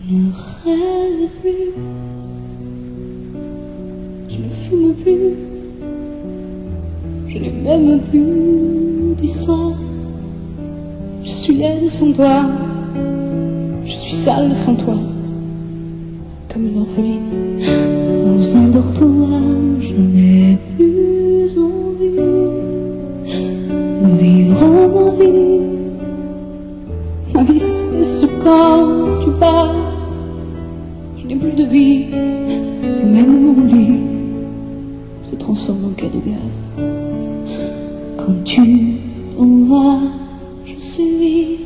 ne rêve plus, je ne fume plus, je n'ai même plus d'histoire. Je suis laide sans toi, je suis sale sans toi, comme une orpheline dans un dortoir. Je n'ai plus envie de vivre ma vie. Ma vie c'est ce quand tu pars. Je n'ai plus de vie, et même mon lit se transforme en cas de gaz. Quand tu t'en vas, je suis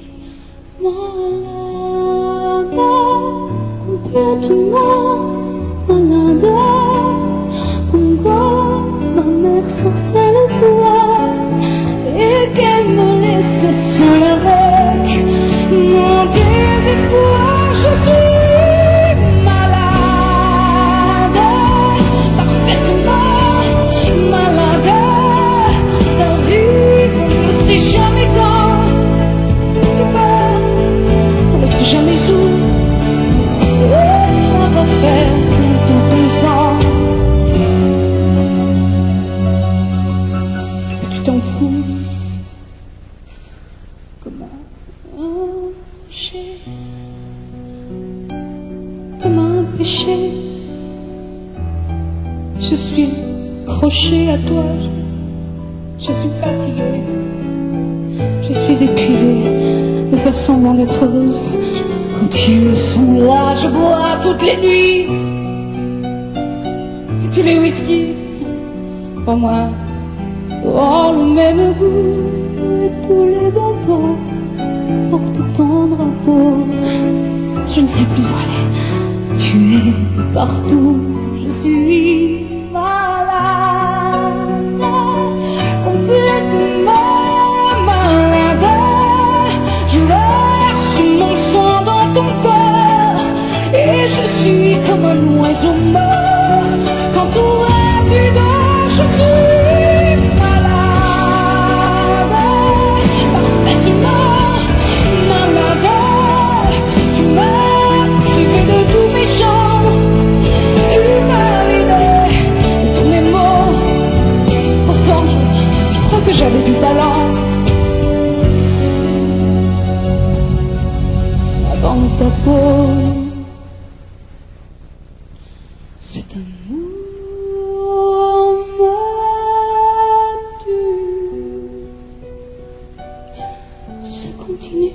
malade, complètement malade. Comme quand ma mère sortait le soir et qu'elle me laissait seule avec mon désespoir. Je suis malade, parfaitement malade. T'arrives, on ne sait jamais quand. Tu pars, on ne sait jamais où. Et ça va faire bientôt 2 ans que tu t'en fous comme un péché, comme un péché. Je suis accrochée à toi, je suis fatiguée, je suis épuisée de faire semblant d'être heureuse. Quand ils sont là, je bois toutes les nuits et tous les whisky pour moi ont le même goût. Et tous les bateaux portent ton drapeau. Je ne sais plus où aller, tu es partout. Je suis malade, complètement malade. Je verse mon sang dans ton corps et je suis comme un oiseau mort. Quand tout est vide, je suis malade, parfaitement malade. Tu m'as privé de tous mes chants, tu m'as vidé de tous mes mots. Pourtant je crois que j'avais du talent avant ta peau. Cet amour m'a tué. Si ça continue,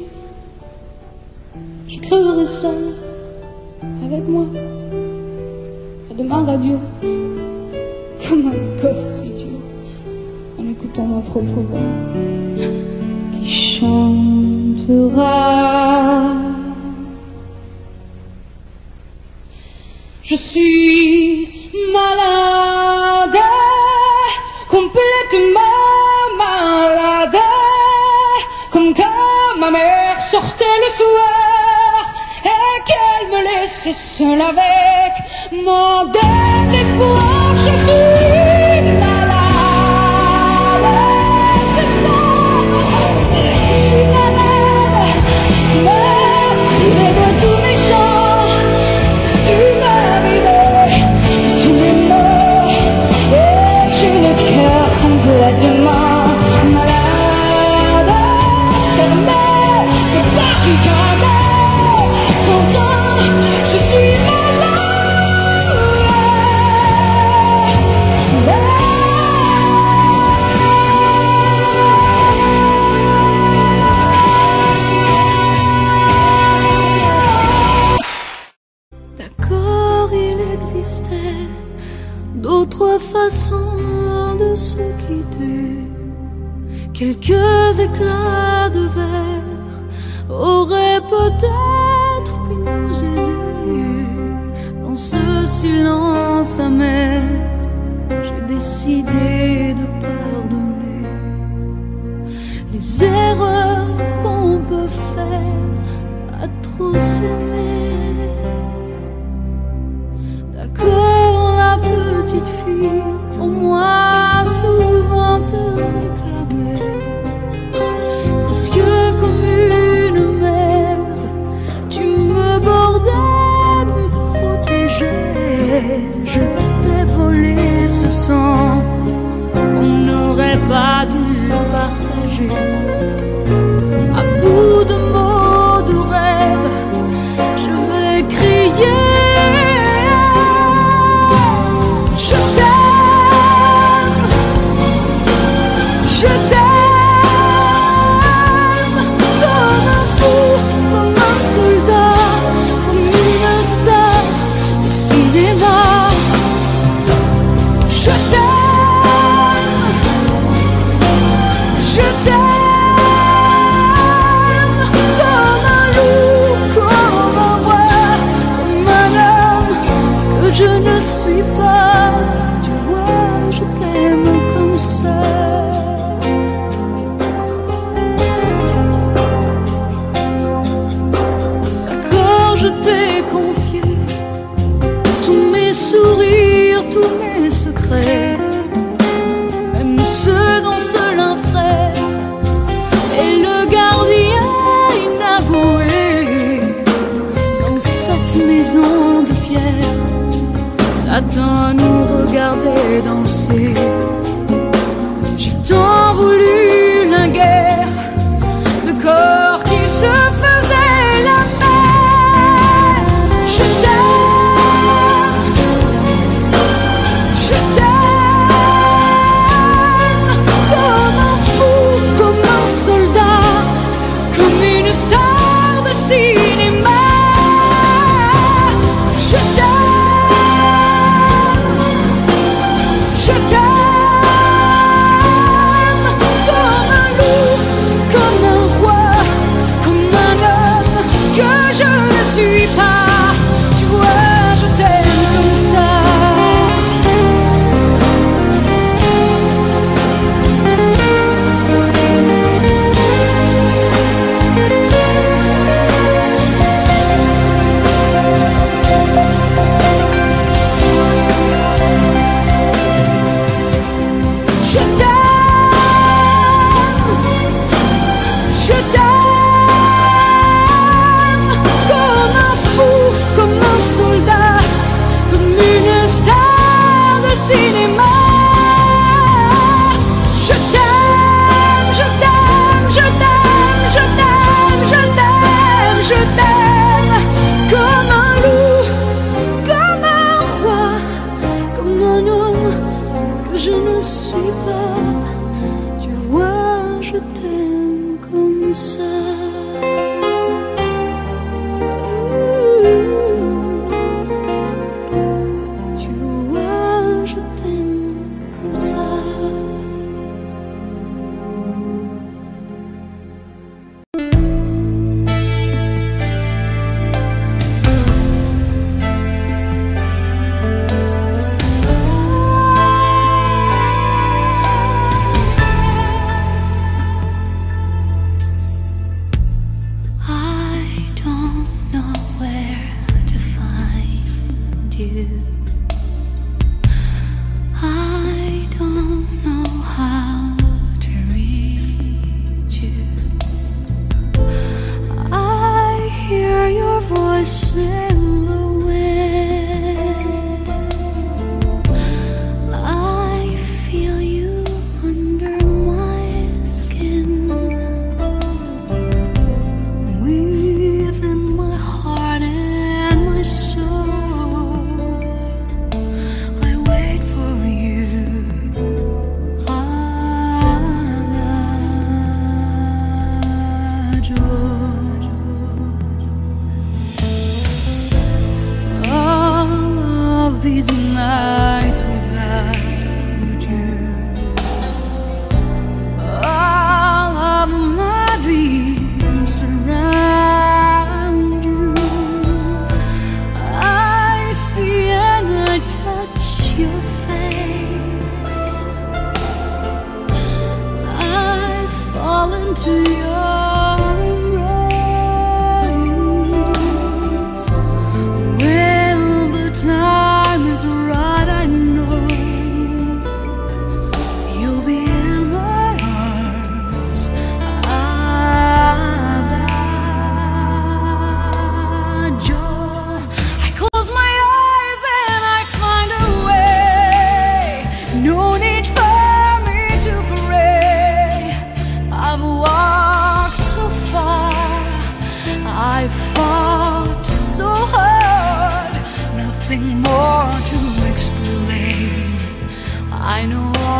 je crèverai seule avec moi près de ma radio, comme un gosse idiot, en écoutant ma propre voix qui chantera. Je suis malade, complètement malade. Comme quand ma mère sortait le soir et qu'elle me laissait seule avec mon désespoir. Je suis malade, c'est ça. Je suis malade, tu m'as privé de tous mes chants, tu m'as vidé de tous mes mots, et j'ai le cœur complètement malade. Fermé, le barricade, pourtant je suis malade. D'accord, il existait d'autres façons de se quitter. Quelques éclats de verre auraient peut-être pu nous aider. Dans ce silence amer, j'ai décidé de pardonner les erreurs qu'on peut faire à trop s'aimer. D'accord, la petite fille, au moins souvent te réclamait, presque comme une mère, tu me bordais sens qu'on n'aurait pas dû partager. À bout de mots, de rêves, je vais crier. Je t'aime, je t'aime, comme un fou, comme un soldat, comme une star de cinéma. Je t'aime, je t'aime, comme un loup, comme un roi, comme un homme que je ne suis pas. Tu vois, je t'aime comme ça. D'accord, je t'ai confié tous mes sourires, tous mes secrets, même ceux dont seul un frère est le gardien inavoué. Dans cette maison de pierre, Satan nous regardait danser. J'ai tant voulu la guerre de corps qui se faisaient la paix. Je t'aime, je t'aime, comme un fou, comme un soldat, comme une star de cinéma. Je t'aime, je t'aime, comme un loup, comme un roi, comme un homme que je ne suis pas. Tu vois, je t'aime comme ça. Je t'aime, je t'aime, comme un fou, comme un soldat, comme une star de cinéma. Je t'aime, je t'aime, je t'aime, je t'aime, je t'aime, je t'aime, comme un loup, comme un roi, comme un homme que je ne suis pas. Tu vois, je t'aime comme ça. Tu vois, je t'aime comme ça. I don't know where to find you. I don't know how to reach you. I hear your voice in the wind. I feel you under my skin. Within my heart and my soul,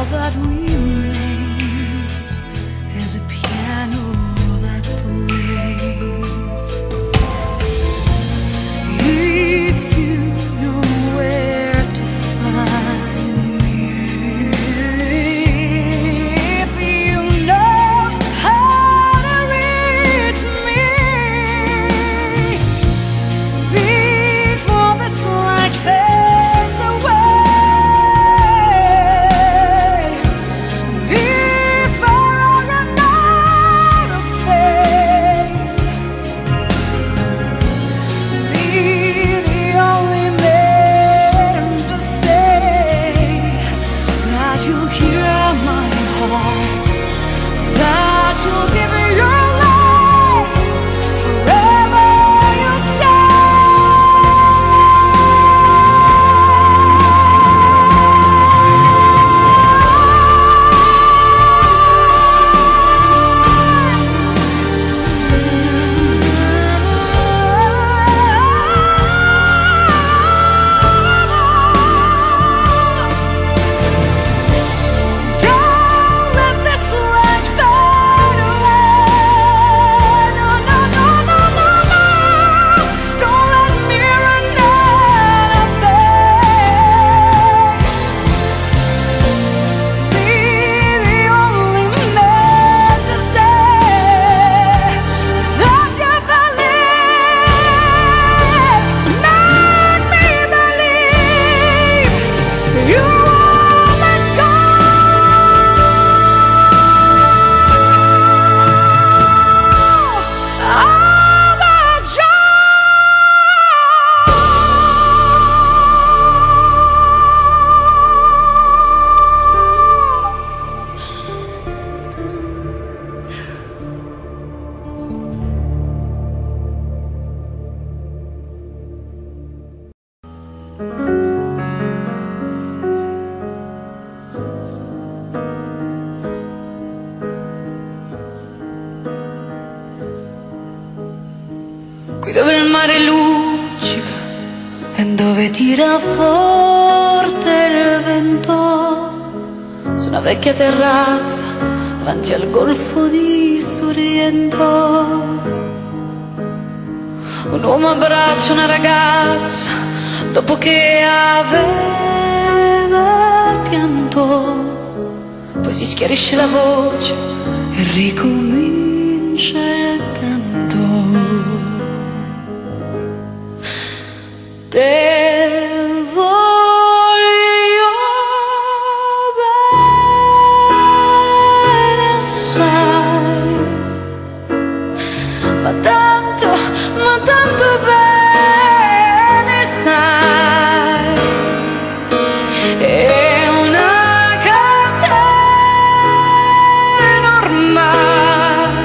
all that remains is a piano that plays. If you know where to find me, if you know how to reach me, before this light fades away, you'll give me your life, forever you'll stay. Don't let this light fade away. No, no, no, no, no, no. Don't let me run out of faith. Be the only man to say that you believe. Make me believe you are my qui dove il mare luccica e dove tira forte il vento, su una vecchia terrazza davanti al golfo di Sorrento, un uomo abbraccia una ragazza dopo che aveva pianto, poi si schiarisce la voce e ricomincia il canto. Te voglio bene assai, ma tanto bene sai, è una catena ormai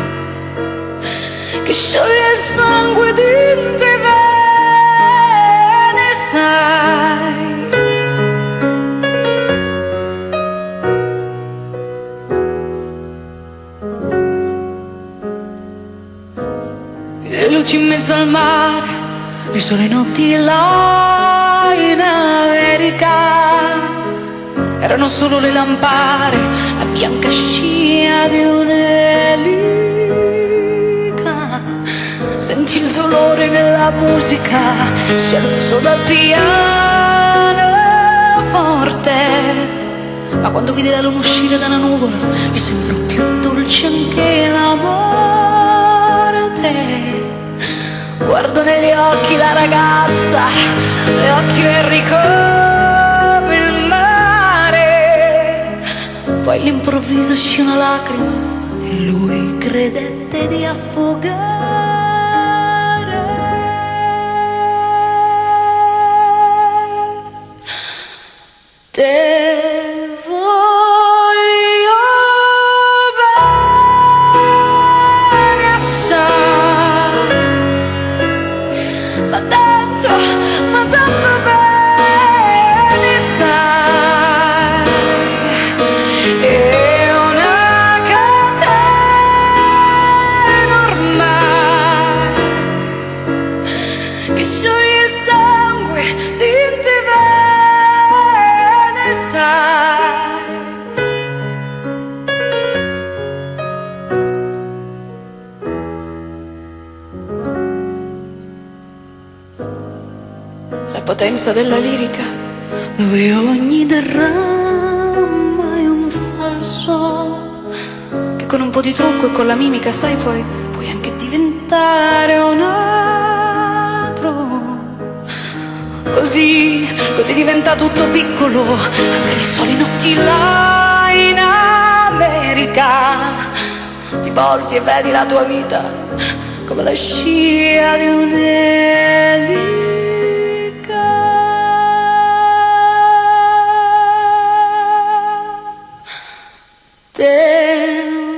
che scioglie il sangue di te. Le luci in mezzo al mare, le sole notti là in America, erano solo le lampare, la bianca scia di un'elica. Senti il dolore nella musica, si alzò dal piano forte, ma quando vide la luna uscire da una nuvola, gli sembrò più dolce anche la morte. Guardo negli occhi la ragazza, gli occhi Enrico, il mare. Poi all'improvviso uscì una lacrima e lui credette di affogare. Te voglio bene assai, ma tanto bene sai, è una catena ormai che scioglie il sangue di te bene sai. la potenza della lirica, dove ogni dramma è un falso, che con un po' di trucco e con la mimica, sai, puoi anche diventare un altro. Così diventa tutto piccolo, anche le sole notti là in America. Ti volti e vedi la tua vita come la scia di un'elica. Te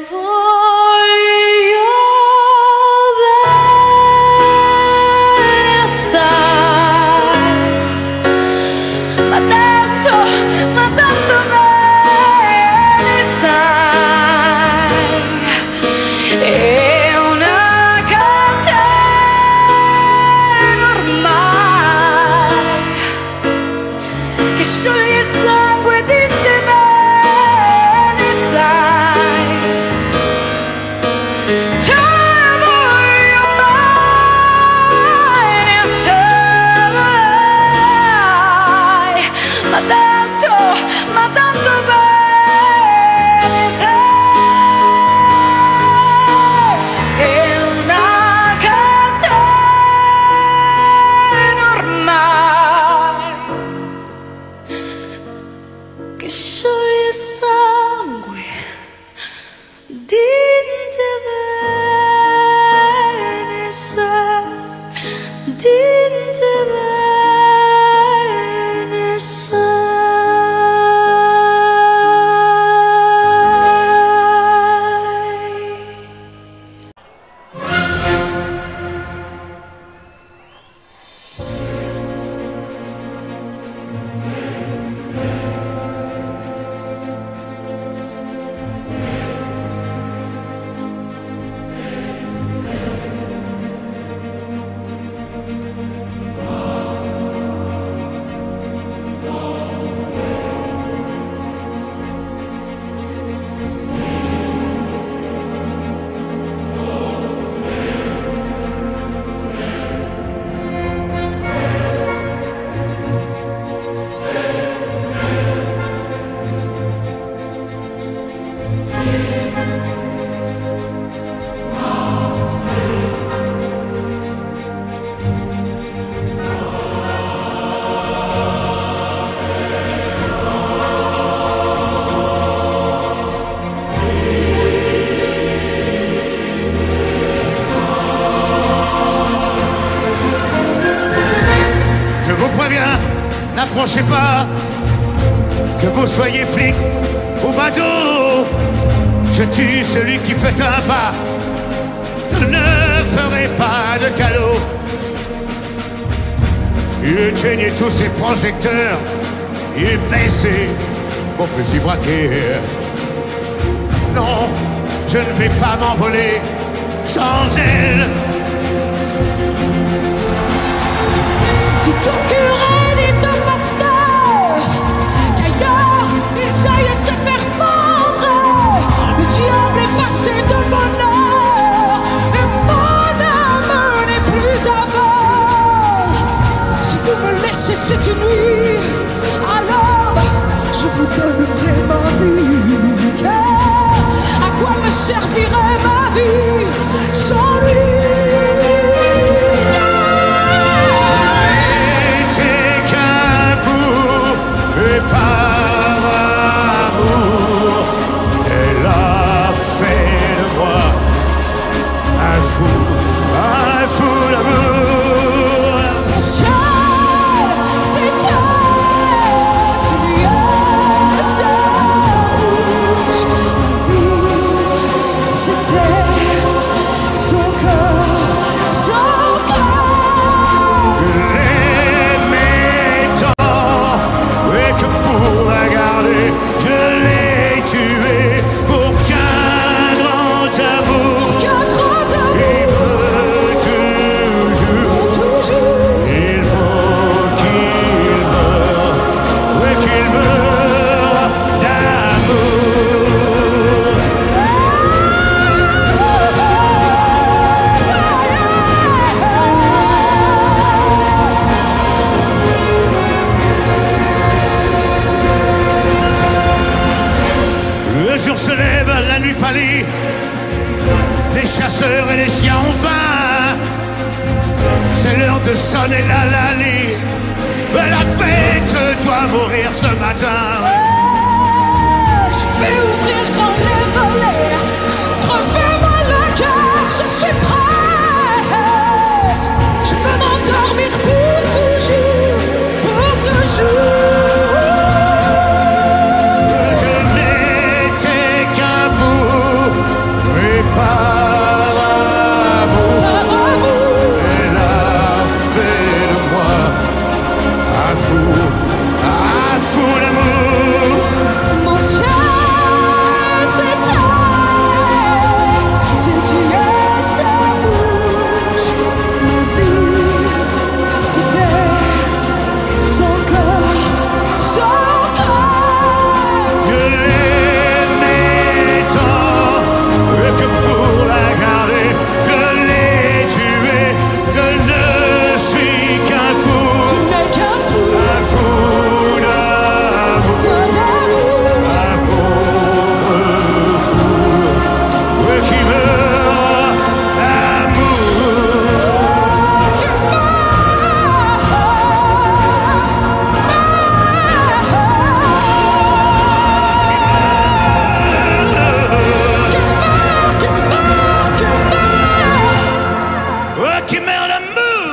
voglio bene assai, ma tanto bene sai, è una catena ormai che scioglie il sangue di te bene sai. Te voglio bene assai, ma tanto bene sai, è una catena ormai che scioglie il sangue di te bene sai, di te bene sai. Je vous préviens, n'approchez pas, que vous soyez flic ou badaud. Je tue celui qui fait un pas, je ne ferai pas de cadeau. Éteignez tous ces projecteurs et baissez vos fusils braqués. Non, je ne vais pas m'envoler sans elle. Dites au curé, dites au pasteur qu'ailleurs ils aillent se faire pendre. Le diable est passé de bonheur et mon âme n'est plus aveugle. Si vous me laissez cette nuit, alors je vous donnerai ma vie. Car à quoi me servirait ma vie sans lui? Et par amour, elle a fait de moi un fou d'amour. Seul, c'est yes, nuit pâlie, les chasseurs et les chiens ont faim. C'est l'heure de sonner la lalie. La bête doit mourir ce matin. Je vais ouvrir grand les volets, referme-moi le cœur, je suis prête. Je peux m'endormir pour toujours, pour toujours. Je n'étais qu'un fou, et par amour, elle a fait de moi un fou d'amour. Mon ciel s'éteint, ses yeux se bougent. Ma vie, c'était son corps. Je l'aimais tant, que pour la garder, je l'ai tuée. Je ne suis qu'un fou. Tu n'es qu'un fou. Un fou d'amour, un pauvre fou qui meurt d'amour. Qui meurt d'amour.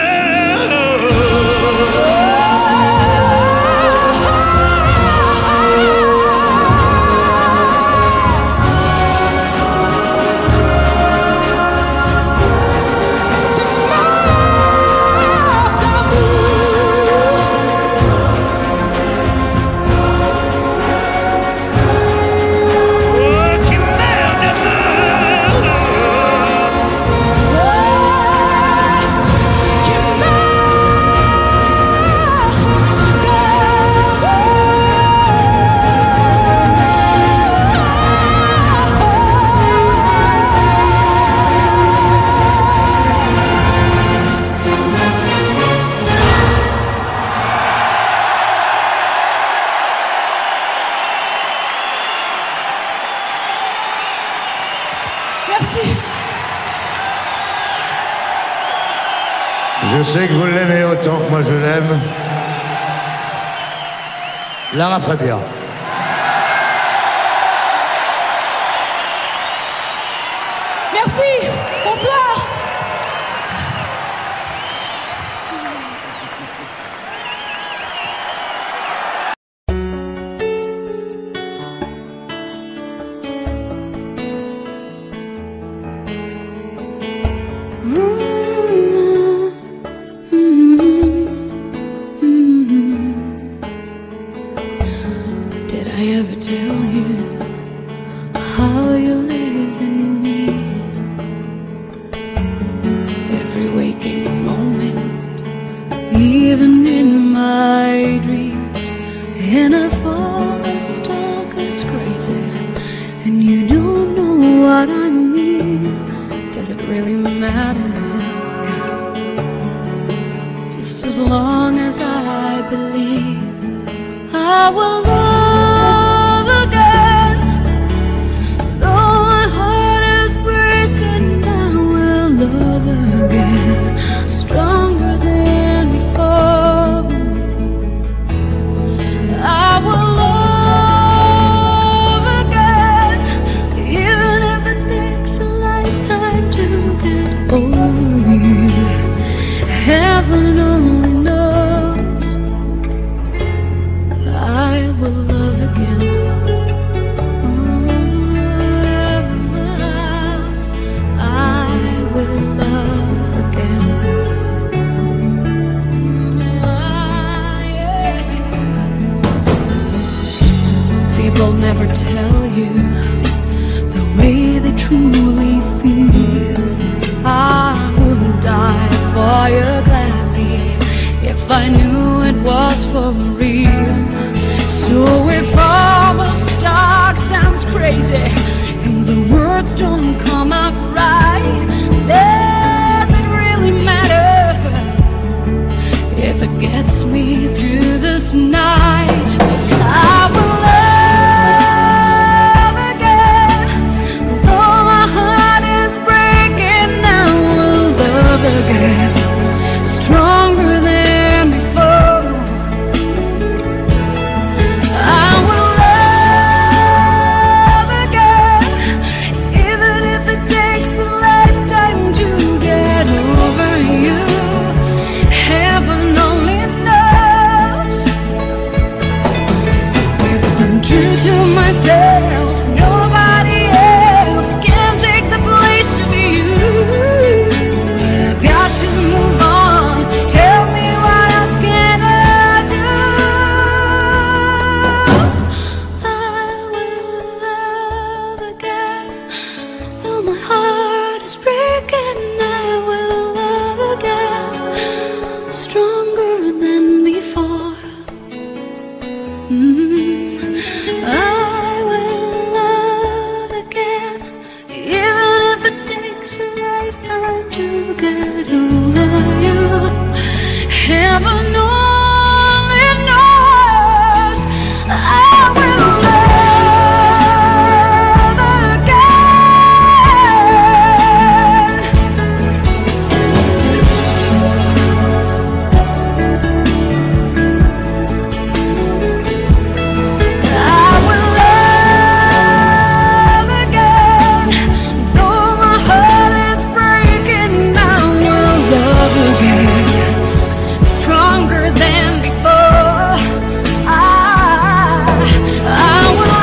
Merci. Je sais que vous l'aimez autant que moi je l'aime. Lara Fabian. Merci. Bonsoir. Did I ever tell you how you live in me? Every waking moment, even in my dreams. And I fall stuck as crazy, and you don't know what I mean. Does it really matter? Just as long as I believe I will love again. Though my heart is breaking, I will love again. Stronger than before, I will love again. Even if it takes a lifetime to get over you. Heaven only knows I will love again. I will love again. People never tell you the way they truly feel. I would die for you gladly if I knew it was for real. So if all the talk sounds crazy and the words don't come out right, does it really matter if it gets me through this night? I will love again. heaven only knows. I will love again. I will love again. Though my heart is breaking, I will love again. Stronger than before. I will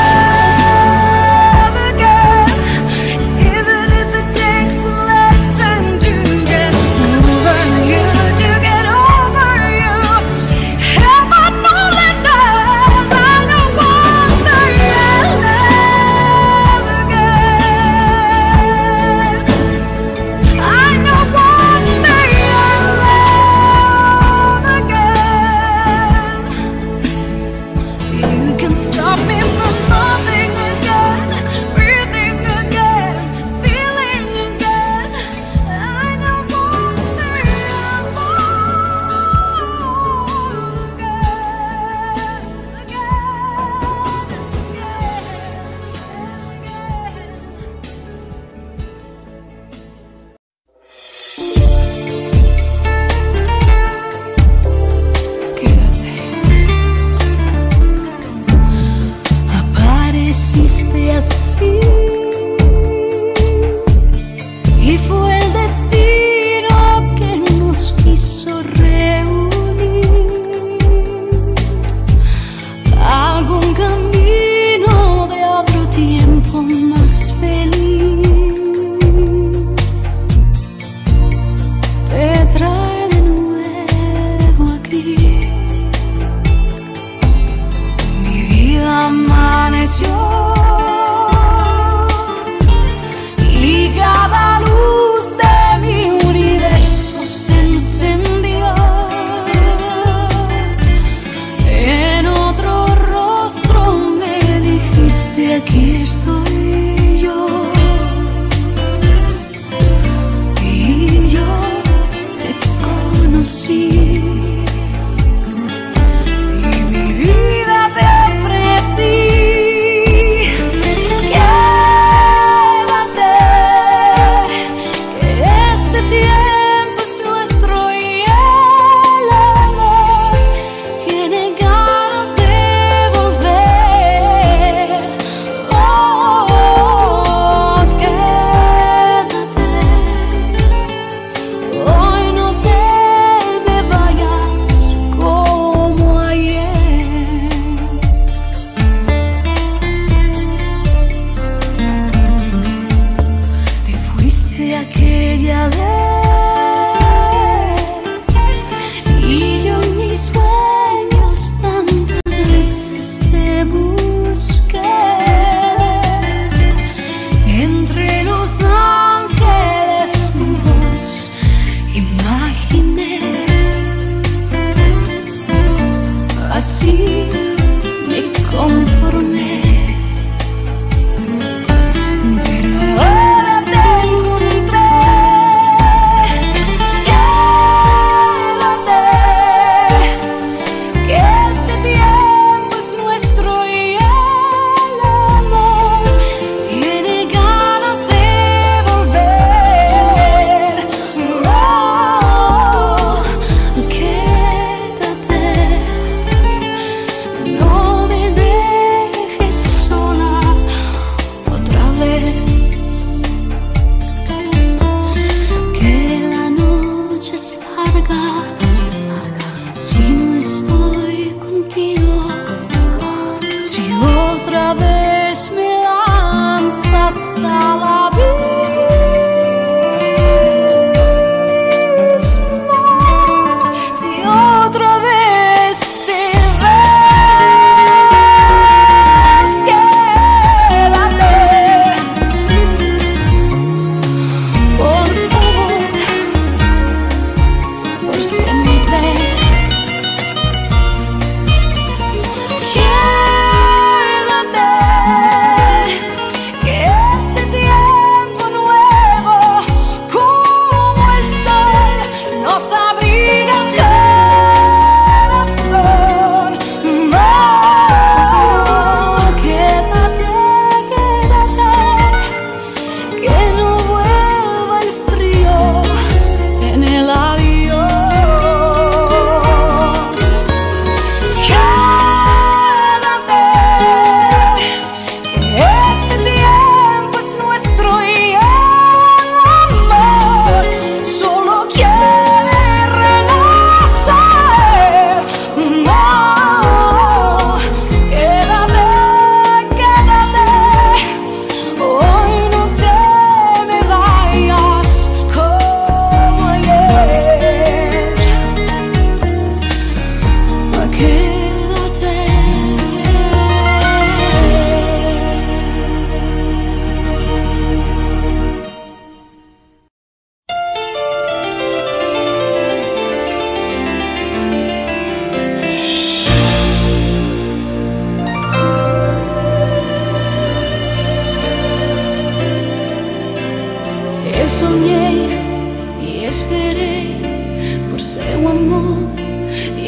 love again. Even if it takes a lifetime to get over you, to get over you. Heaven only knows. I know one thing, I'll love again. I know one thing, I'll love again. You can stop me from loving again, breathing again, feeling again. I know one thing, I'll love Apareciste así y fue el destino que nos quiso reunir. Algún camino de otro tiempo más feliz te trae de nuevo aquí. Mi vida amaneció y cada luz de mi universo se encendió. En otro rostro me dijiste: aquí estoy yo. Y yo te conocí. Y mi vida te ofrecí. Quédate, que este tiempo es nuestro y el amor tiene ganas de volver. Oh, quédate, hoy no te me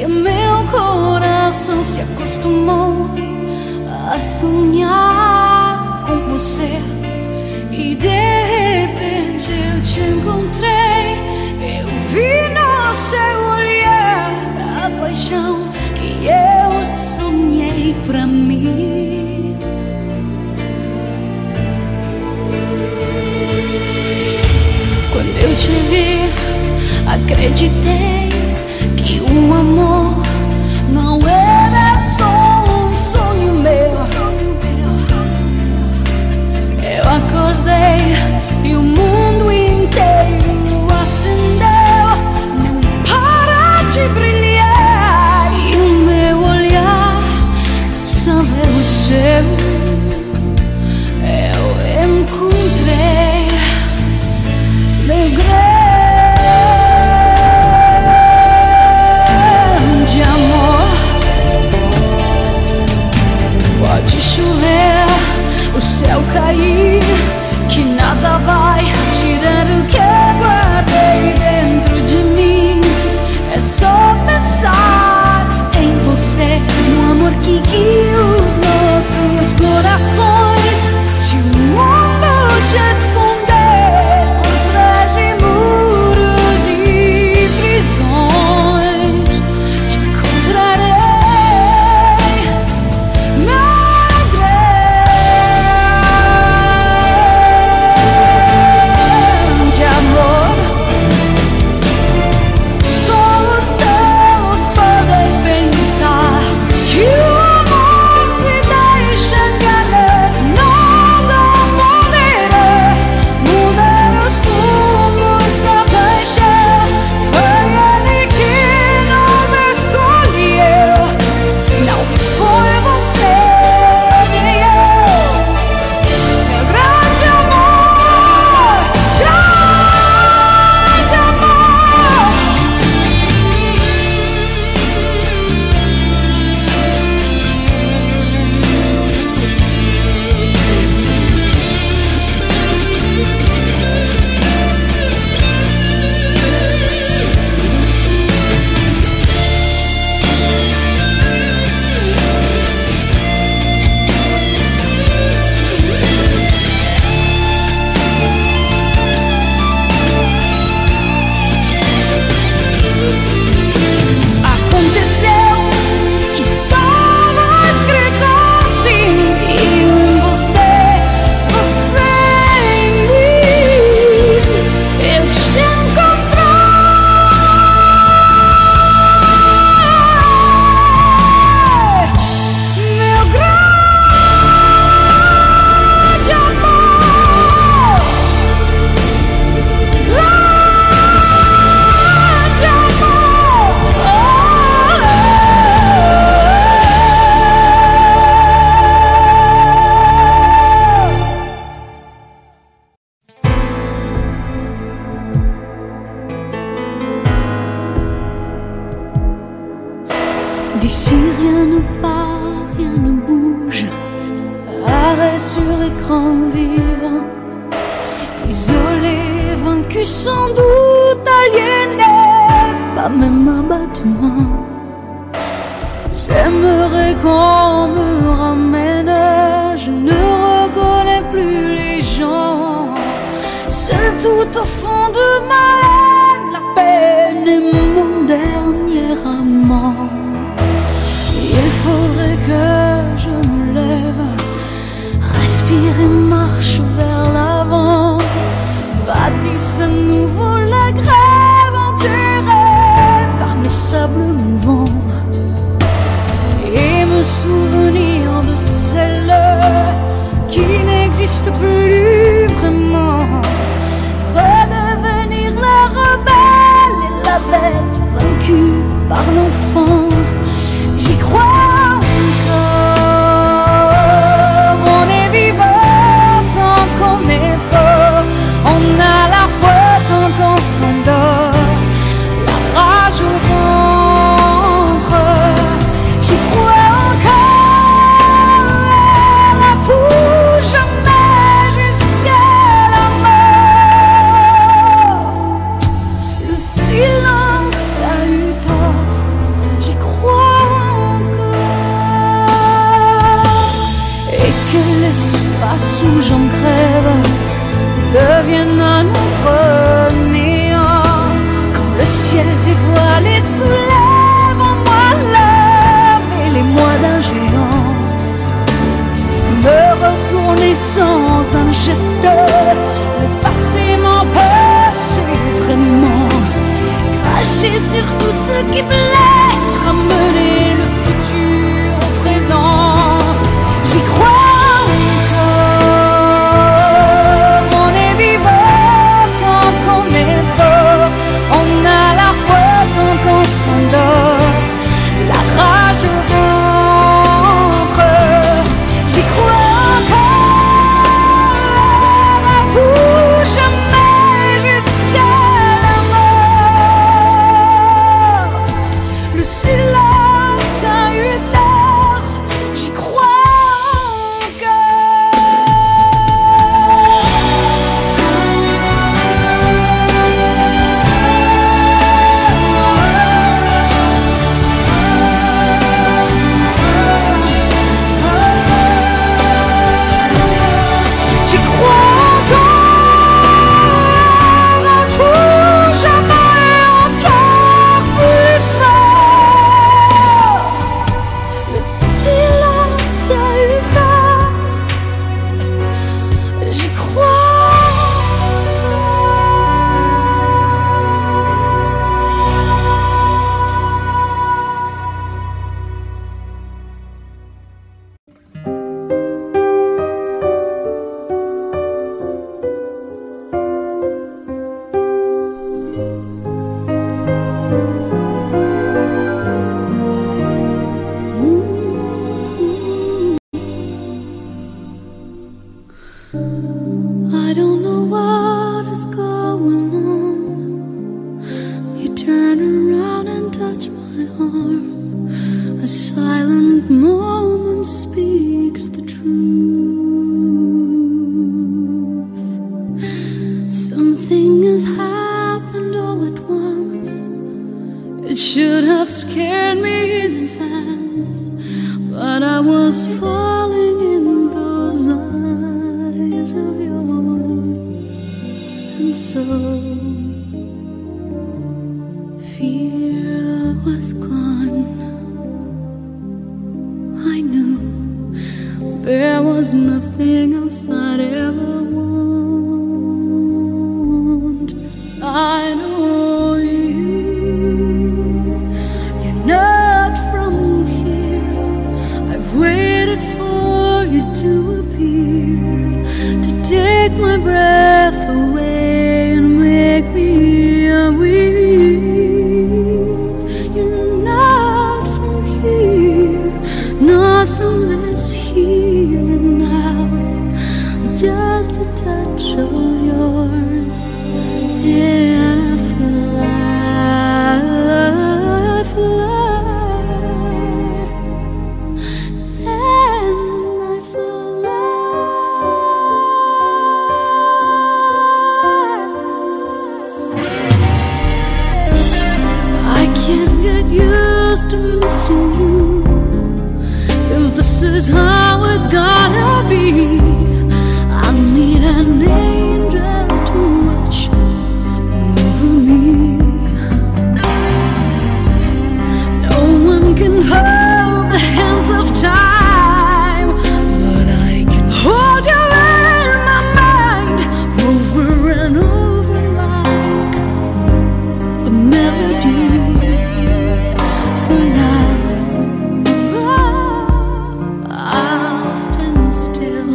meu coração se acostumou a sonhar com você. E de repente eu te encontrei. Eu vi no seu olhar a paixão que eu sonhei pra mim. Quando eu te vi, acreditei que o amor não era só um sonho meu. Eu acordei e o mundo inteiro acendeu. Não para de brilhar e o meu olhar só vê o seu. Eu encontrei meu grande amor. Pode chover, o céu cair, que nada vai tirar o que eu guardei dentro de mim. É só pensar em você, no amor que guia os nossos corações. Se o mundo te esconder atrás de muros e prisões, te encontrarei, meu grande amor. Todos podem pensar que o amor se deixa enganar. Nada poderá mudar os rumos da paixão. Foi ele que nos escolheu, não foi você nem eu. Meu grande amor, grande amor. Aconteceu, estava escrito assim, e você em mim. Eu te encontrei, meu grande amor, grande D'ici rien ne parle, rien ne bouge. Arrêt sur écran vivant. Isolé, vaincu sans doute, aliéné, pas même un battement. J'aimerais qu'on me ramène. Je ne reconnais plus les gens. Seul tout au fond de ma haine, la peine est mon dernier amant. Il faudrait que je me lève, respire et marche vers l'avant. Bâtisse à nouveau la grève, enterrée par mes sables mouvants. Et me souvenir de celle qui n'existe plus vraiment. Redevenir la rebelle et la bête vaincue par l'enfant. J'y crois encore. On est vivant tant qu'on est fort. On a la foi tant qu'on s'endort. La rage au ventre. J'y crois encore. Elle a tout jamais jusqu'à la mort. Le silence a eu tort. J'y sans un geste. Le passé m'empêchait vraiment. Cracher sur tout ce qui blesse, ramener le futur au présent. J'y crois encore. On est vivant tant qu'on est fort. On a la foi tant qu'on s'endort. La rage rentre. J'y crois encore à tout jamais jusqu'à la mort. Le silence a eu tort. J'y crois I don't know what is going on. You turn around and touch my arm. A silent moment speaks the truth. Something has happened all at once. It should have scared me in advance, but I was falling in those eyes of yours. And so fear was gone. I knew there was nothing else I'd ever want. I know you're not from here. I've waited for you to appear, to take my breath away and make me weep. You're not from here, not from this here and now. Just a touch of yours, and I fly, and I fly. I can't get used to missing you. If this is how it's gotta be, I need an angel to watch over me. No one can hold the hands of time, but I can hold you in my mind, over and over like a melody. For now, I'll stand still.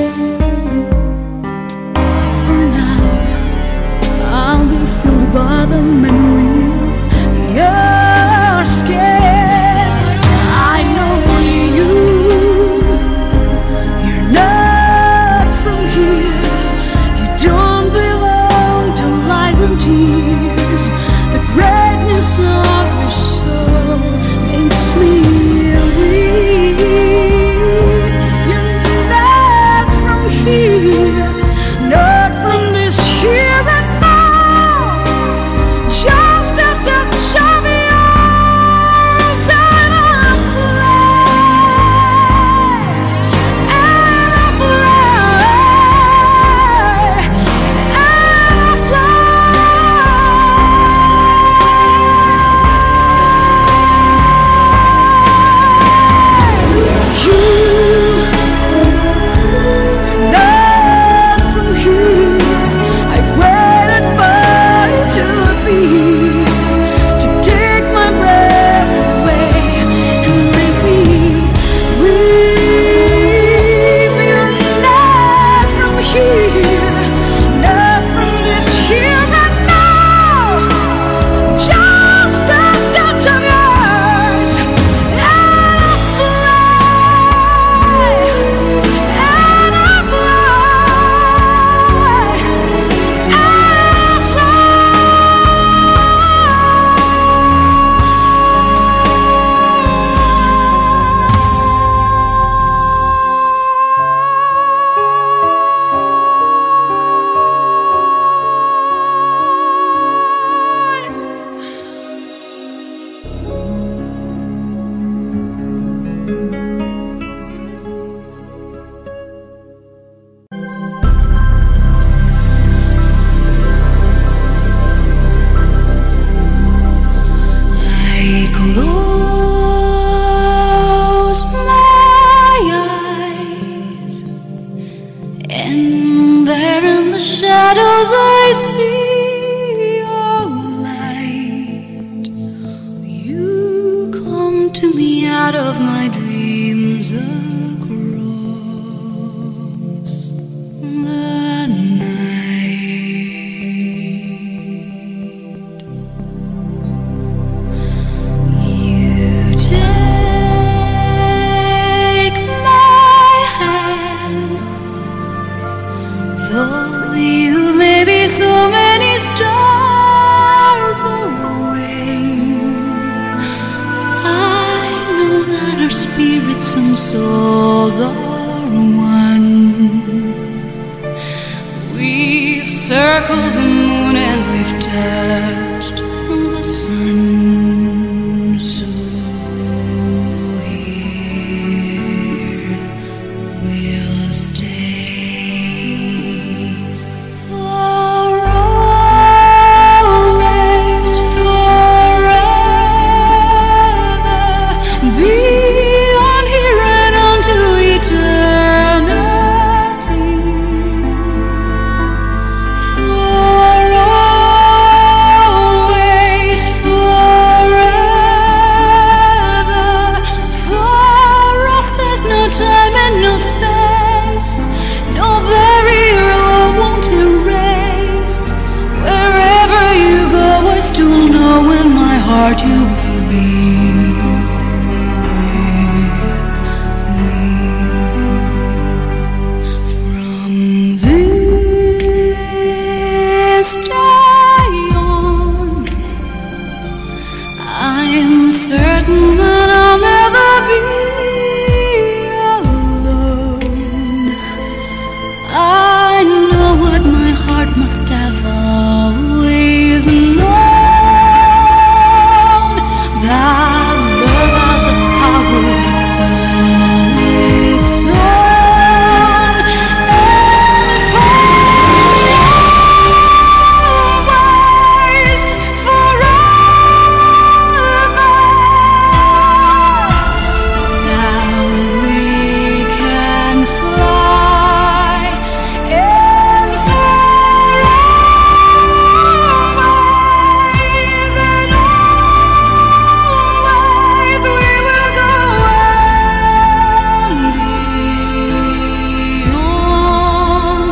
For now, I'll be filled by the memory of your skin. I know you to me out of my dreams across the night. You take my hand, though you may be so many stars away. I know that our spirits and souls are one. We've circled the moon and we've touched the sun. So here we'll stay for always, forever, beyond here and on to eternity. For always, forever, for us there's no time and no space, no barrier love won't erase. Wherever you go, I still know in my heart you will be with me. From this day on, I am certain that I'll never be alone. I know what my heart must have always known, that love has a power its own. And for always, forever, now we can fly. And for always and always we will go on beyond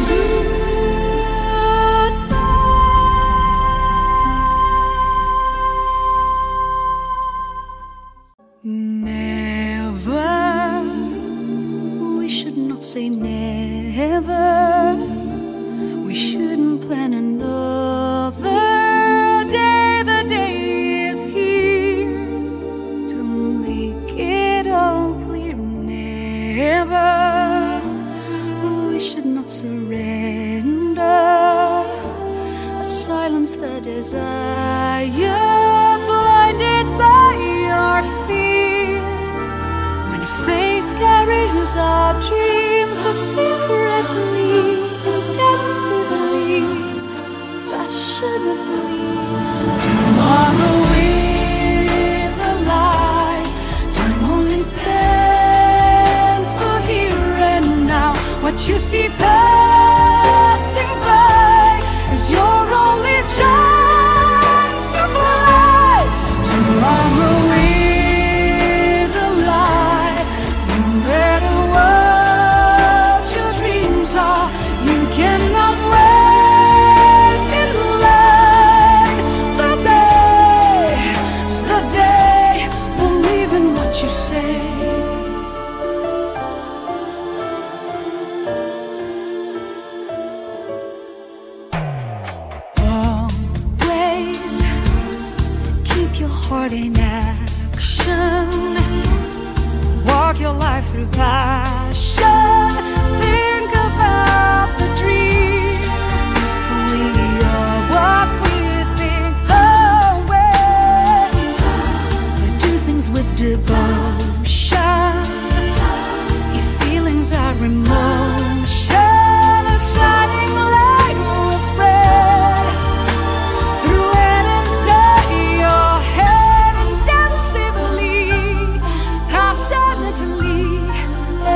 Never, we should not say never. We shouldn't plan another day. The day is here to make it all clear. Never, we should not surrender or silence the desire blinded by our fear. When faith carries our dreams so secretly, intensively, passionately. Tomorrow is a lie. Time only stands for here and now. What you see passing by is your only chance to fly. Tomorrow is a lie. No matter what your dreams are, you cannot wait in line. Today is the day. Believe in what you say. Always keep your heart in action. Walk your life through passion. Think about the dream. We are what we think always. We do things with devotion. Your feelings are emotion. A shining light will spread through and inside your head intensively, passionately.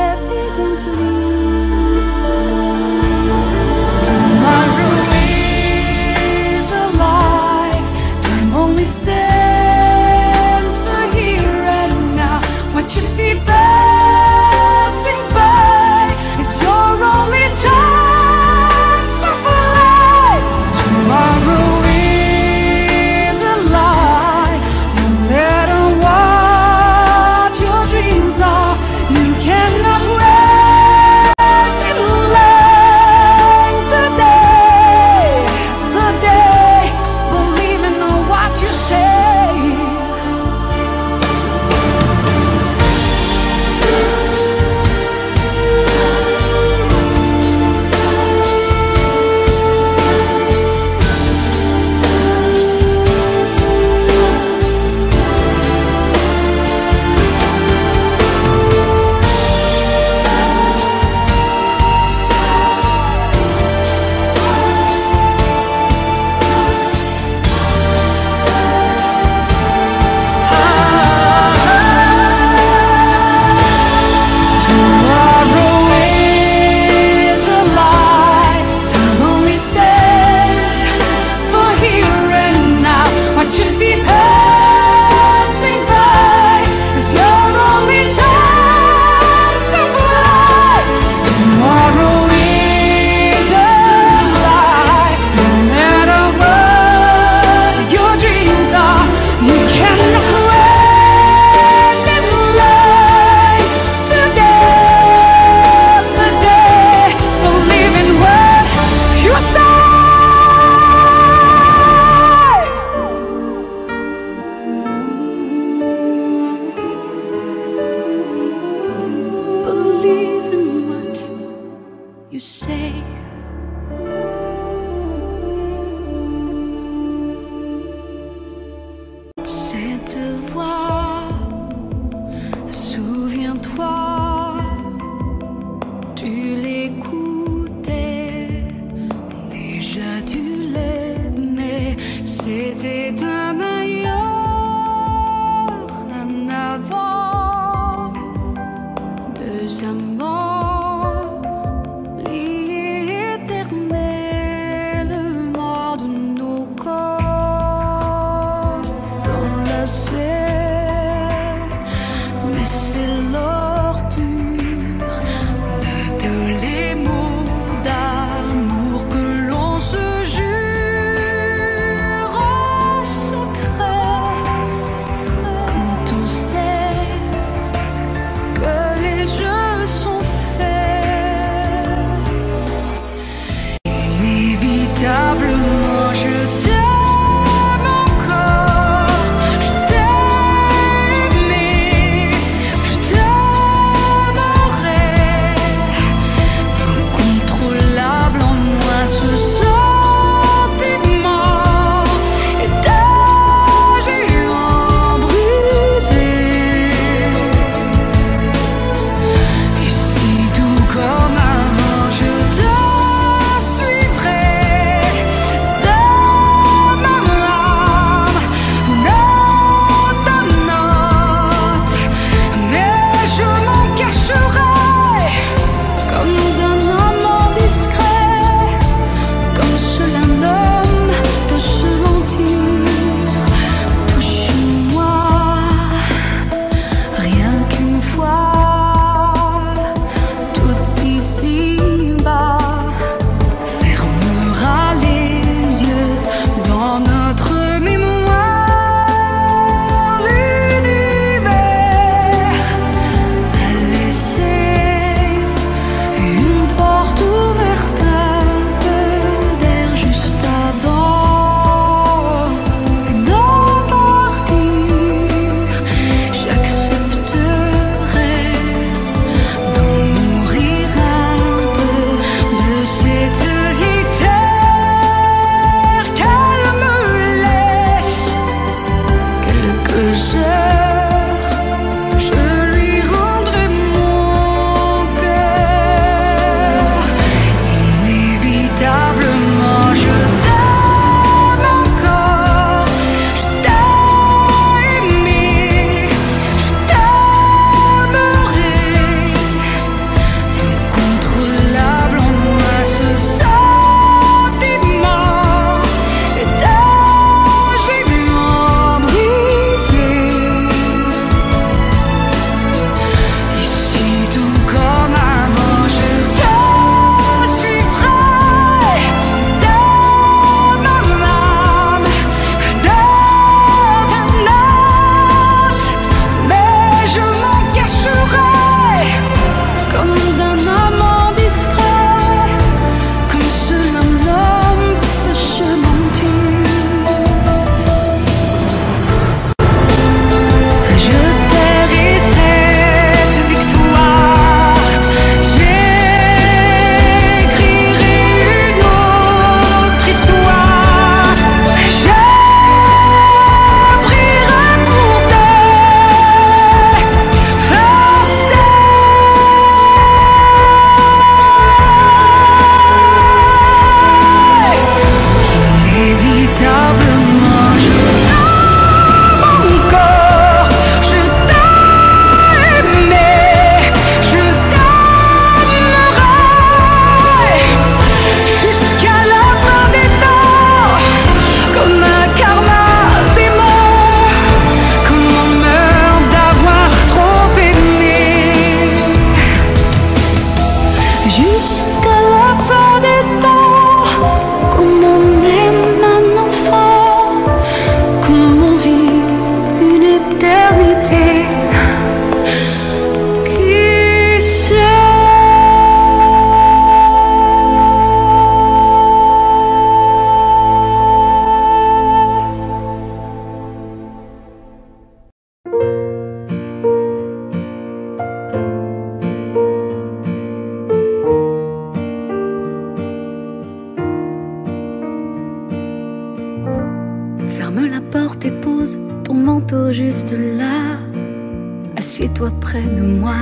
Juste là, assieds-toi près de moi.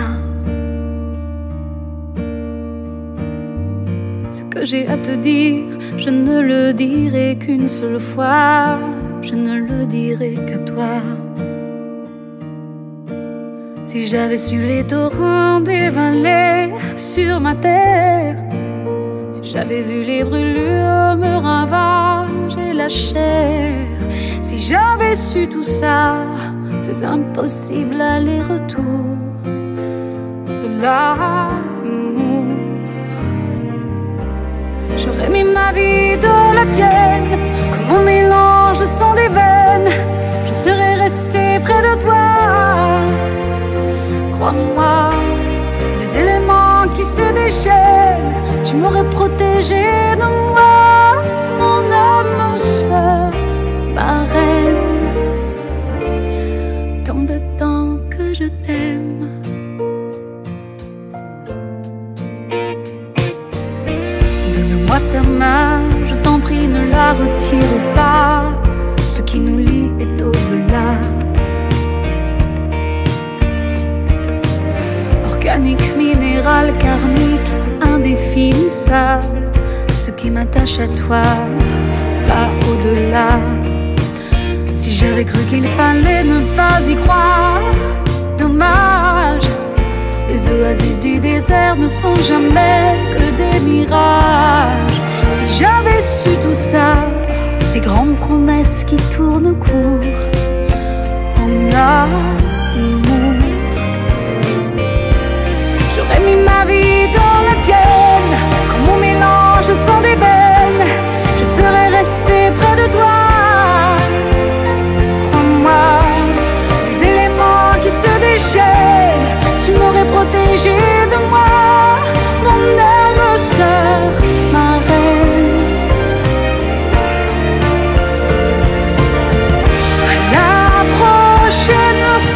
Ce que j'ai à te dire, je ne le dirai qu'une seule fois. Je ne le dirai qu'à toi. Si j'avais su les torrents dévaler sur ma terre, si j'avais vu les brûlures me ravager la chair, si j'avais su tout ça, ces impossibles allers-retours de l'amour, j'aurais mis ma vie dans la tienne, comme mon mélange au sang des veines. Je serais restée près de toi, crois-moi, des éléments qui se déchaînent. Tu m'aurais protégé de moi, mon âme sœur, ma reine. Tant de temps que je t'aime. Donne-moi ta main, je t'en prie, ne la retire pas. Ce qui nous lie est au-delà. Organique, minéral, karmique, indéfinissable. Ce qui m'attache à toi va au-delà. Si j'avais cru qu'il fallait ne pas y croire, dommage. Les oasis du désert ne sont jamais que des mirages. Si j'avais su tout ça, les grandes promesses qui tournent court en amour, j'aurais mis ma vie dans la tienne, comme mon mélange de sang des veines. Je serais restée près de toi, crois-moi, les éléments qui se déchaînent. Tu m'aurais protégé de moi, mon âme sœur, ma reine. La prochaine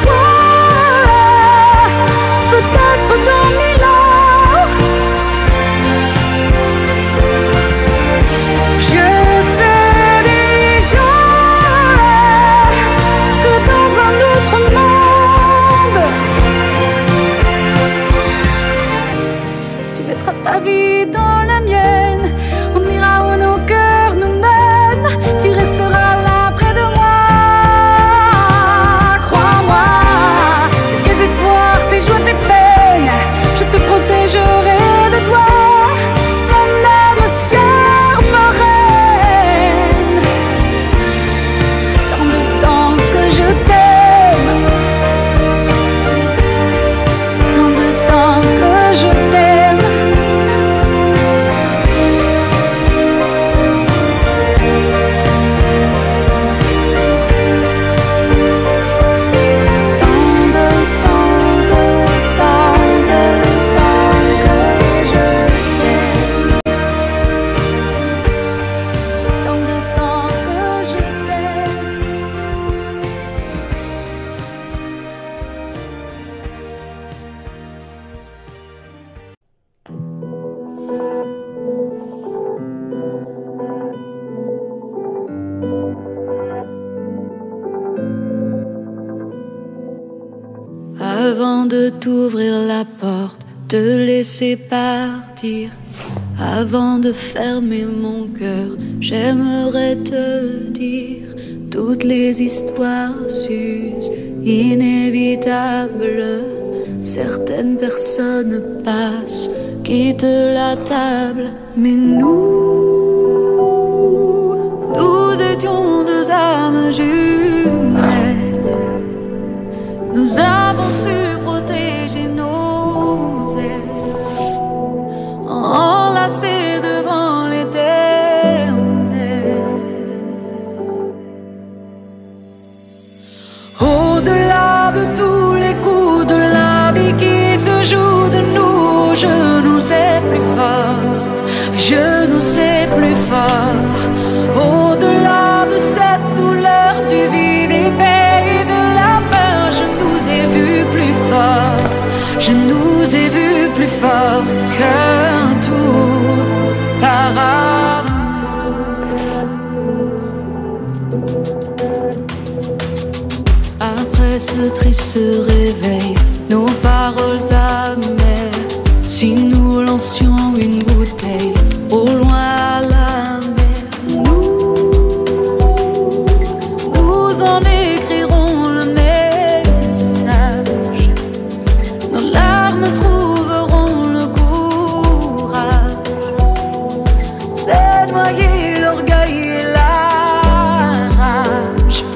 Avant de t'ouvrir la porte, te laisser partir. Avant de fermer mon cœur, j'aimerais te dire toutes les histoires s'usent, inévitables. Certaines personnes passent, quittent la table, mais nous étions deux âmes jumelles. Nous avons su protéger nos ailes, enlacés devant l'éternel. Au-delà de tous les coups de la vie qui se jouent de nous, je nous sais plus fort, je nous sais plus fort. Au-delà de cette douleur du vide épais et de la peur, je nous ai vus plus fort, je nous ai vus plus fort qu'un tour par amour. Après ce triste réveil, nos paroles amères, si nous lancions une bouteille au loin à la mer, nous en écrirons le message. Nos larmes trouveront le courage de noyer l'orgueil et la rage.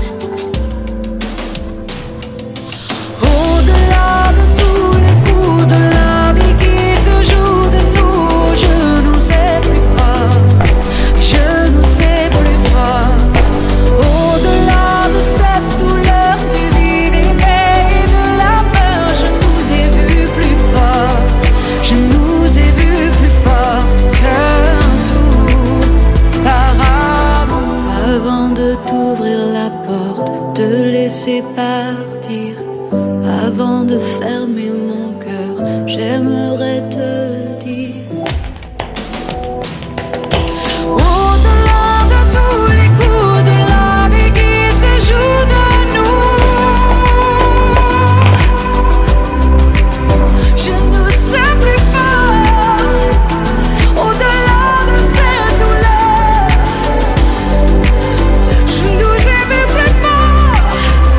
Au-delà de tous les coups de la vie qui se jouent de nous, je nous sais plus fort, je nous sais plus fort. Au-delà de cette douleur du vide épais et de la peur, je nous ai vus plus fort, je nous ai vus plus fort qu'un tour par amour. Avant de t'ouvrir la porte, te laisser partir. Avant de fermer mon cœur, j'aimerais te dire au-delà de tous les coups de la vie qui se jouent de nous, je nous sais plus fort. Au-delà de cette douleur, je nous ai vus plus fort.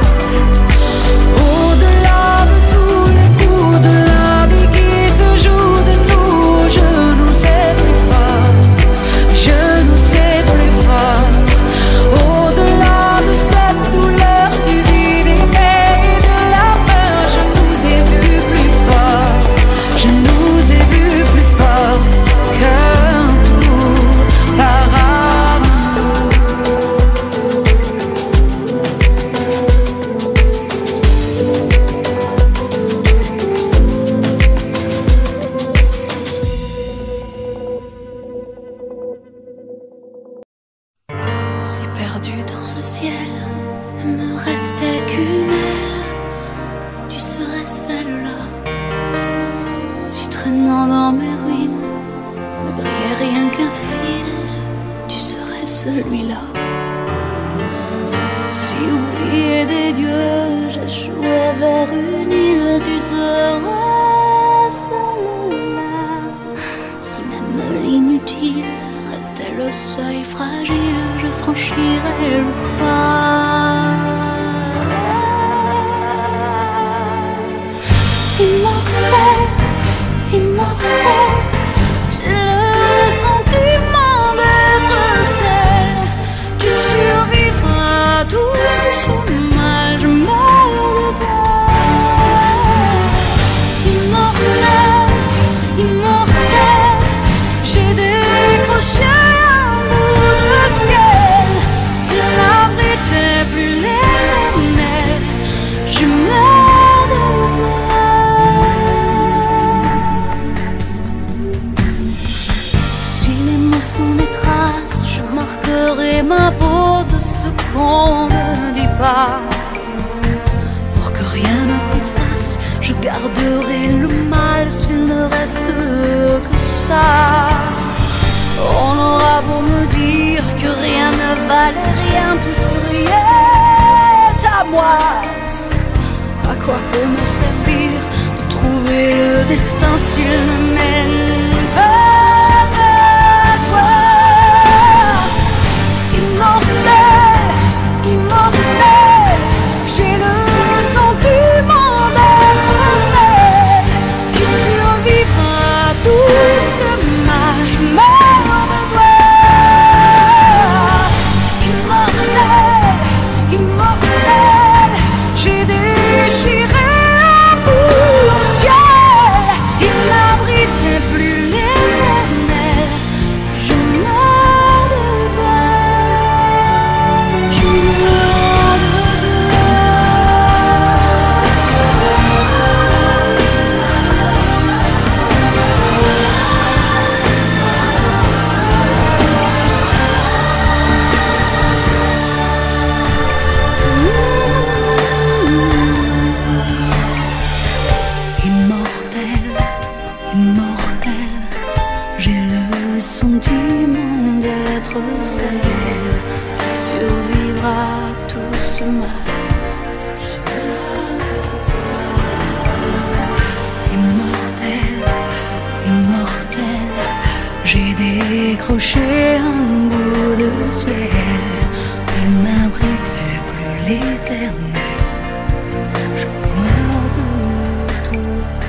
Au-delà de tous les coups de la vie qui se jouent de nous, je nous sais plus fort, je nous sais plus fort. Au-delà de cette douleur du vide épais et de la peur, je nous ai vus plus fort, je nous ai vus plus fort qu'un tour par amour. Si perdu dans le ciel ne me restait qu'une aile, tu serais celle-là. Si traînant dans mes ruines ne brillait rien qu'un fil, tu serais celui-là. Si oublié des dieux, j'échouais vers une île, tu serais celle-là. Si même l'inutile restait le seuil fragile, je franchirais le pas. Immortel, immortel, j'ai le sentiment d'être seul. Tu survivras à tout ce mal, je meurs de toi. Immortel, immortel, j'ai décroché un bout de ciel. Il n'abritait plus l'éternel, je meurs de toi. Si les mots sont des traces, je marquerai ma peau de ce qu'on ne dit pas. Pour que rien ne t'efface, je garderai le mal s'il ne reste que ça. On aura beau me dire que rien ne valait rien, tout souriait à moi. À quoi peut me destin s'il ne mène pas à toi. Immortel, immortel, j'ai le sentiment d'être celle qui survivra à tout ce mal. Je meurs de toi. Immortel, immortel, j'ai déchiré un bout au ciel. Il n'abritait plus l'éternel. Je meurs de toi. Je meurs de Immortel, immortel, j'ai le sentiment d'être celle qui survivra à tout ce mal. Immortel, immortel, j'ai décroché un bout de ciel. Il n'abritait plus l'éternel. Je meurs de toi.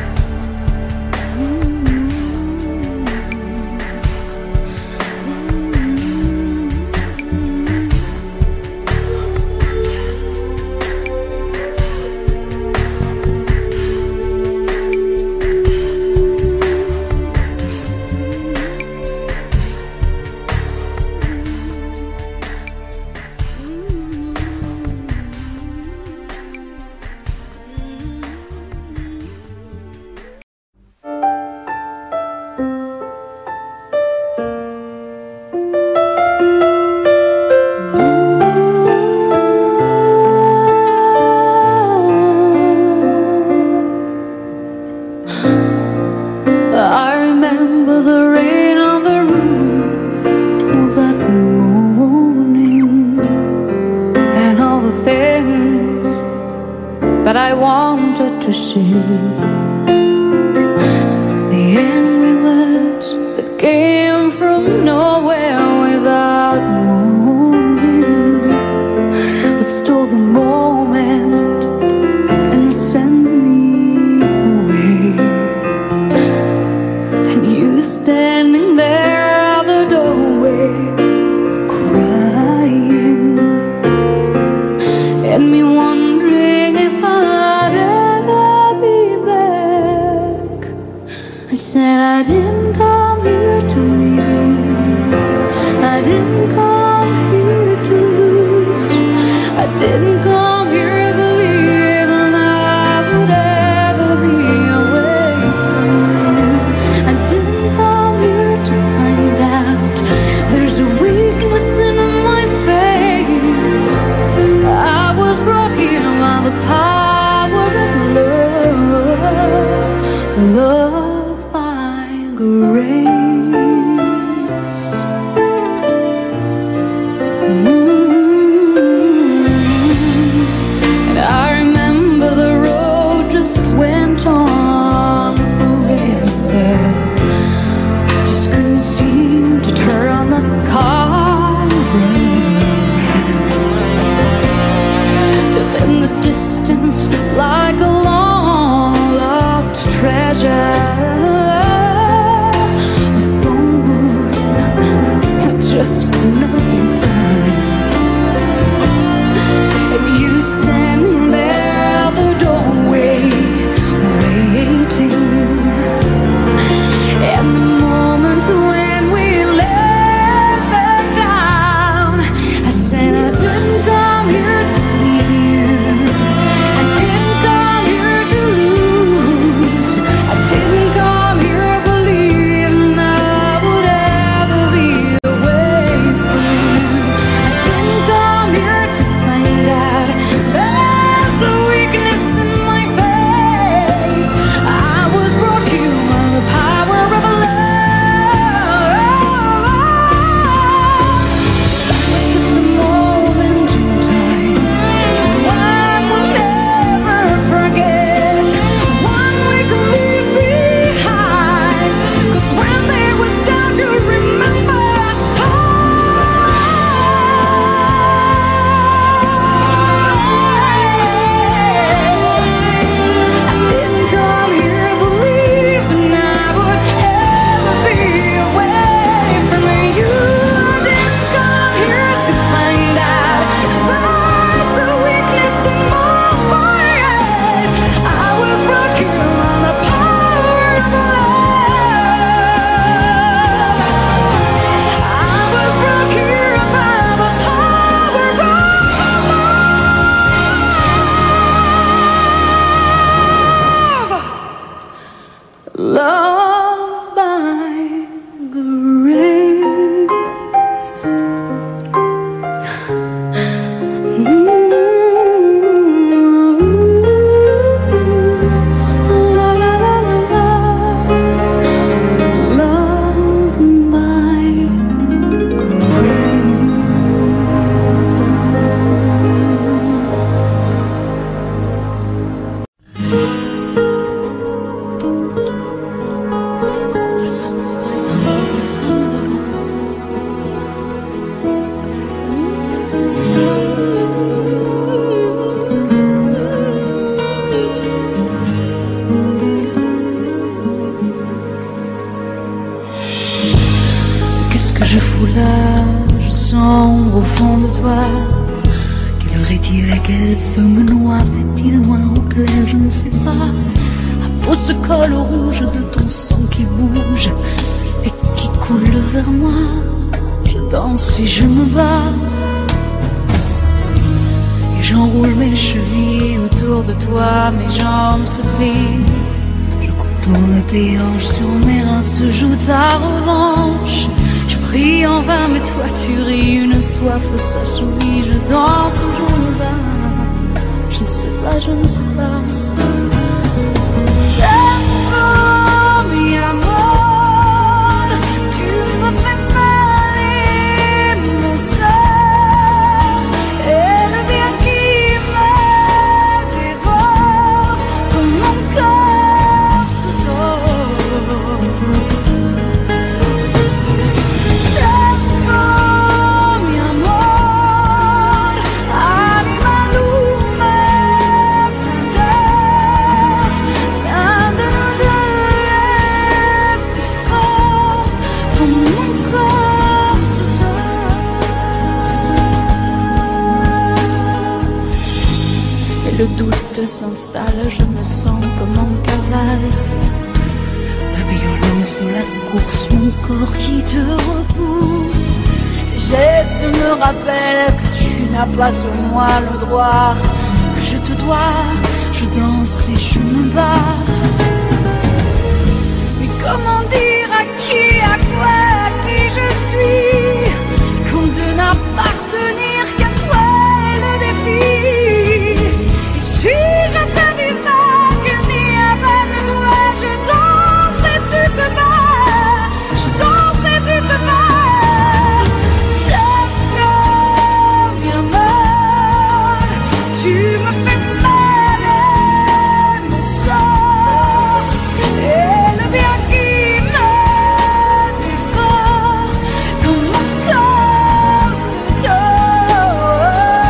I remember the rain on the roof that morning, and all the things that I wanted to see. The angry words that came from nowhere without warning, that stole the moment and sent me away. And you standing there at the doorway, crying, and me wondering if I'd ever be back. I said I didn't come here to leave, I didn't come here to lose, I didn't come here believing I would ever be away from you. I didn't come here to find out there's a weakness in my faith. I was brought here by the power of love, love by grace. And I remember the road just went on forever. Just couldn't seem to turn the car around. Till in the distance, like a long lost treasure, a phone booth just could not be found. And you standing there at the doorway, waiting. And the moment when we let back down, I said I didn't come here to leave you, I didn't come here to lose, I didn't come que je foulage sombre au fond de toi. Quelle heure est-il et quel feu me noie? Fait-il noir ou clair? Je ne sais pas. Ma peau se colle au rouge de ton sang qui bouge et qui coule vers moi. Je danse et je me bats. J'enroule mes chevilles autour de toi, mes jambes se plient. Je contourne tes hanches, sur mes reins se joue ta revanche. Je prie en vain, mais toi tu ris, une soif s'assouvit. Je danse ou je me bats, je ne sais pas, je ne sais pas. Tempo, mi amor, tu me fais mal et mon sang. Et le bien le doute s'installe, je me sens comme en cavale. La violence de la course, mon corps qui te repousse. Tes gestes me rappellent que tu n'as pas sur moi le droit que je te dois. Je danse et je me bats. Mais comment dire à quoi, à qui je suis, quand de n'appartenir qu'à toi est le défi. Si je t'avais vaincu, à bas de toi, je danse et tu te bats, je danse et tu te bats. D'accord, bien mort, tu me fais mal et me sort, et le bien qui me dévore, comme mon corps se tord.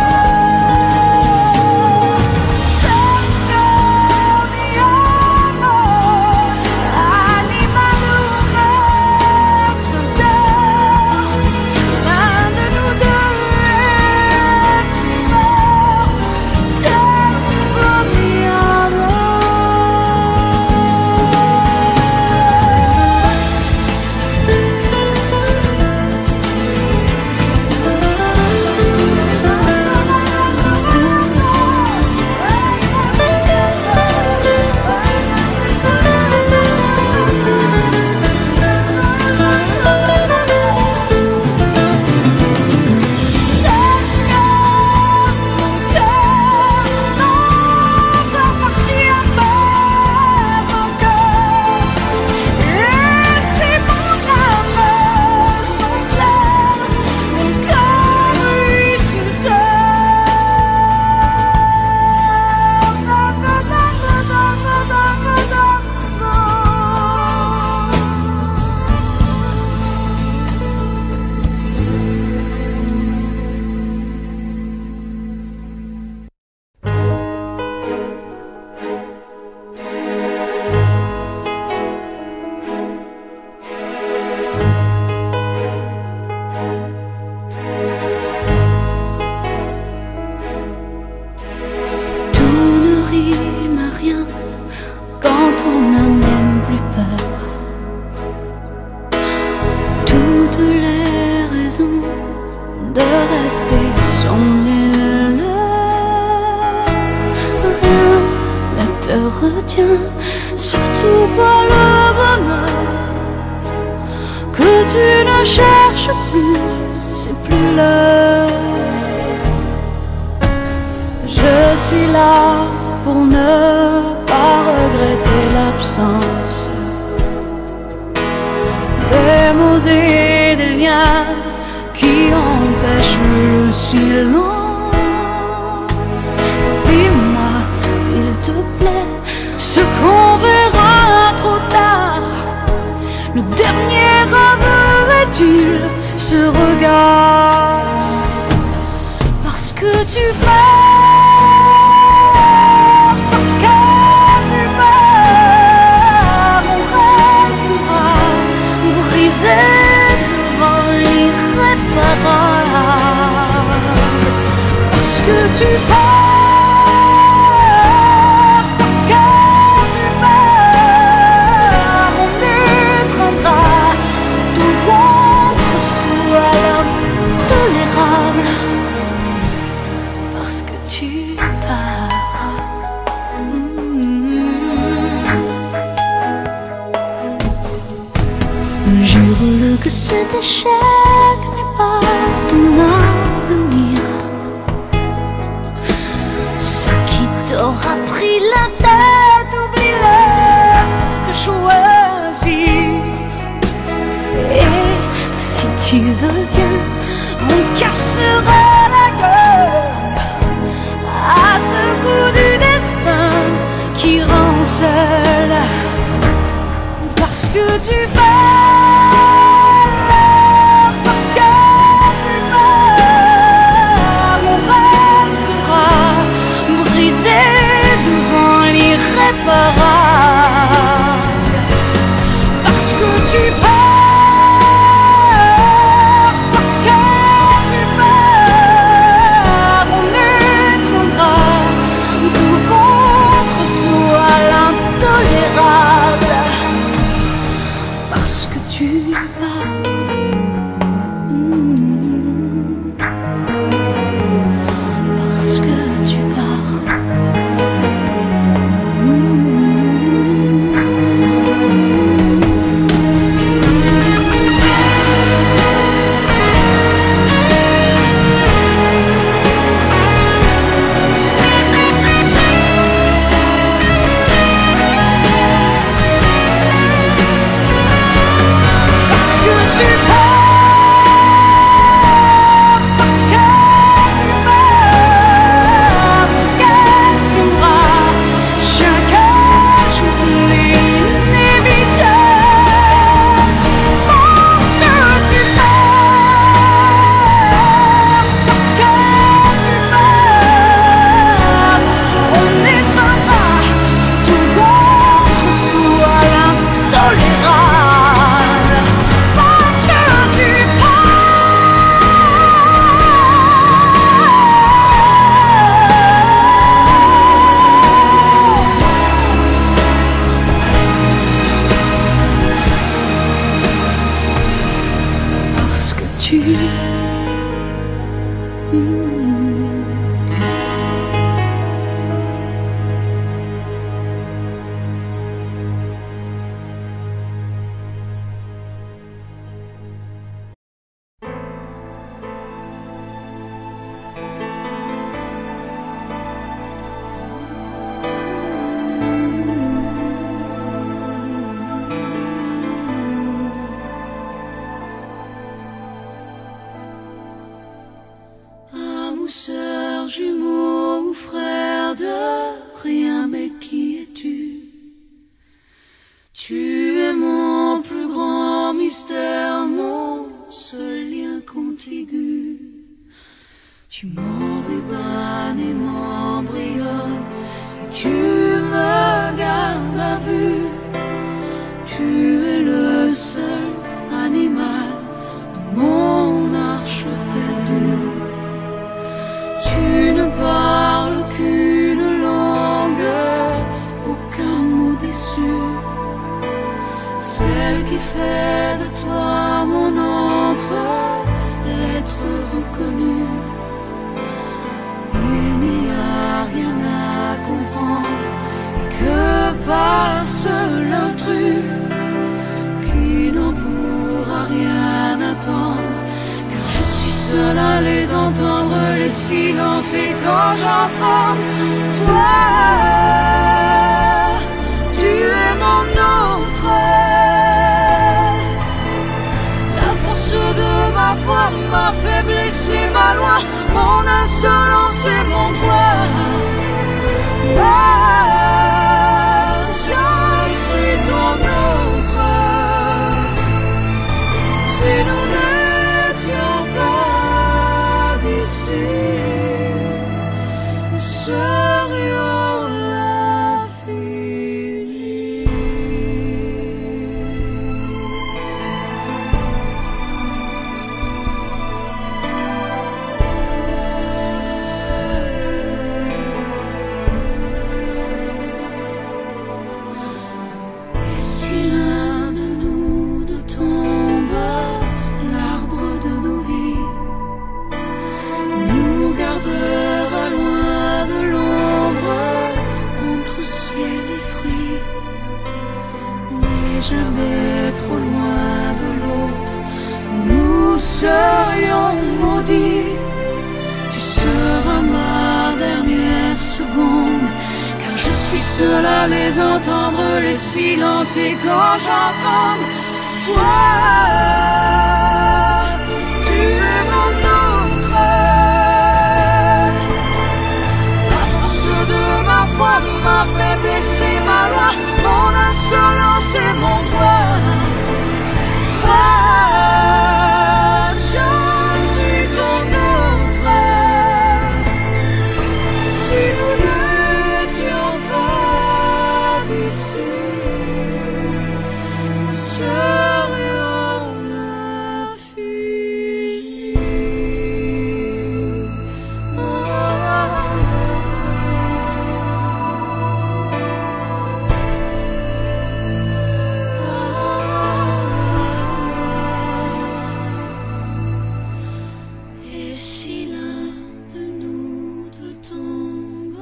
Retiens, surtout pas le bonheur que tu ne cherches plus, c'est plus l'heure. Je suis là pour ne pas regretter l'absence des mots et des liens qui empêchent le silence. Dis-moi s'il te plaît ce qu'on verra trop tard. Le dernier aveu est-il ce regard? Parce que tu pars, parce que tu pars, on restera brisé devant cet échec n'est pas ton avenir. Ce qui t'aura pris la tête, oublie-le pour te choisir. Et si tu veux bien, on cassera la gueule à ce coup du destin qui rend seul. Parce que tu pars, parce que tu pars, on restera brisé devant l'irréparable. Parce que tu pars, parce que tu pars, on étreindra tout contre soi l'intolérable. Parce que tu pars. Parce que tu pars. Parce que tu pars, parce que tu pars, tu questionneras chaque journée inévitable. Parce que tu pars, parce que tu pars, on étreindra tout contre soi l'intolérable. Parce que tu parce que tu âme ou sœur, jumeau ou frère de rien, mais qui es-tu? Tu es mon plus grand mystère, mon seul lien contigu. Tu m'enrubans et m'embrayonnes, et tu me gardes à vue. Tu es le seul animal de mon arche perdue. Tu ne parles qu'une langue, aucun mot déçu. Celle qui fait de toi mon entre, l'être reconnu. Il n'y a rien à comprendre, et que passe l'intrus qui n'en pourra rien attendre. Car je suis seul à les entendre, les silences, et quand j'entends toi, tu es mon autre. La force de ma foi, ma faiblesse et ma loi, mon insolence et mon droit. Je suis ton autre. Si nous n'étions pas d'ici, nous serions l'infini. Et si l'un de nous ne tombe, l'arbre de nos vies nous gardera loin de l'ombre, entre ciel et fruits, mais jamais trop loin de l'autre. serions maudits. Tu seras ma dernière seconde, car je suis seul à les entendre, les silences, et quand j'entends toi, tu es mon autre. La force de ma foi m'a fait baisser ma loi, mon insolence et mon droit. Je suis ton autre. Si nous n'étions pas d'ici, nous serions infinis. Et si l'un de nous deux tombe?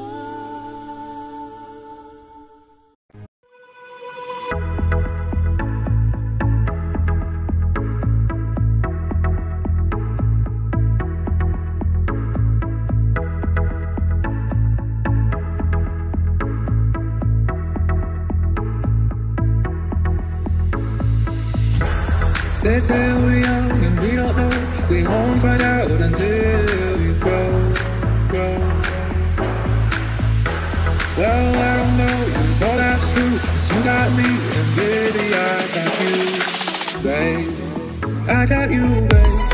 They say we're young and we don't know. We won't find out until we grow. Well, I don't know if all that's true, 'cause you got me and baby I got you, babe. I got you, babe.